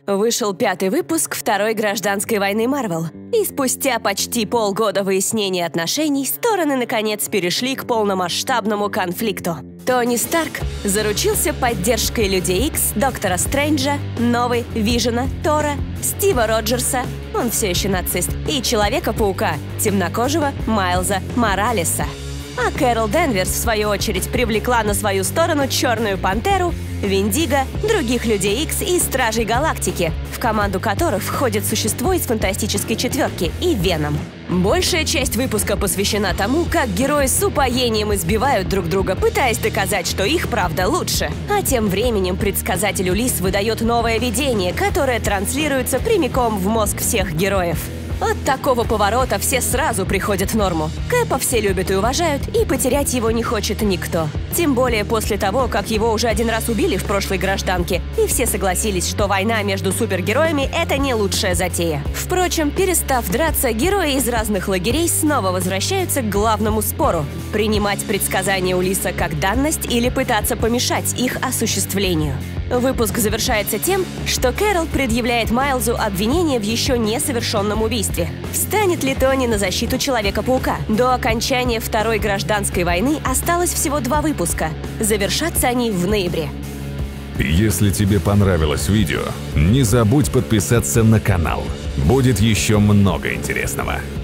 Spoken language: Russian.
Вышел 5-й выпуск второй гражданской войны Марвел. И спустя почти полгода выяснения отношений стороны наконец перешли к полномасштабному конфликту. Тони Старк заручился поддержкой Людей Икс, Доктора Стрэнджа, Новой, Вижена, Тора, Стива Роджерса, он все еще нацист, и Человека-паука, темнокожего Майлза Моралеса. А Кэрол Денверс, в свою очередь, привлекла на свою сторону Черную Пантеру, Виндиго, других Людей Икс и Стражей Галактики, в команду которых входит существо из Фантастической четверки и Веном. Большая часть выпуска посвящена тому, как герои с упоением избивают друг друга, пытаясь доказать, что их правда лучше. А тем временем предсказатель Улисс выдает новое видение, которое транслируется прямиком в мозг всех героев. От такого поворота все сразу приходят в норму. Кэпа все любят и уважают, и потерять его не хочет никто. Тем более после того, как его уже один раз убили в прошлой гражданке, и все согласились, что война между супергероями – это не лучшая затея. Впрочем, перестав драться, герои из разных лагерей снова возвращаются к главному спору – принимать предсказания Улисса как данность или пытаться помешать их осуществлению. Выпуск завершается тем, что Кэрол предъявляет Майлзу обвинение в еще несовершенном убийстве. Встанет ли Тони на защиту Человека-паука? До окончания Второй гражданской войны осталось всего 2 выпуска. Завершатся они в ноябре. Если тебе понравилось видео, не забудь подписаться на канал. Будет еще много интересного.